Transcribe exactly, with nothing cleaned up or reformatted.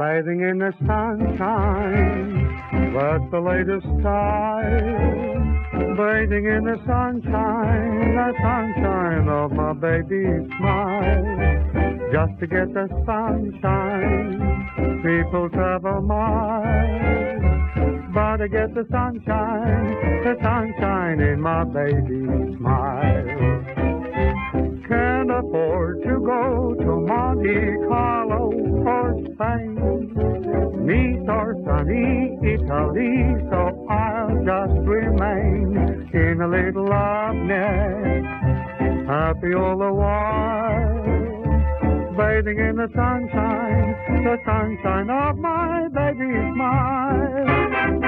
bathing in the sunshine. That's the latest style. Bathing in the sunshine, the sunshine of my baby's smile. Just to get the sunshine, people travel miles. But to get the sunshine, the sunshine in my baby's smile. Can't afford to go to Monte Carlo or Spain, Nice or sunny Italy, so I'll just remain in a little loveness, happy all the while, bathing in the sunshine, the sunshine of my baby's smile.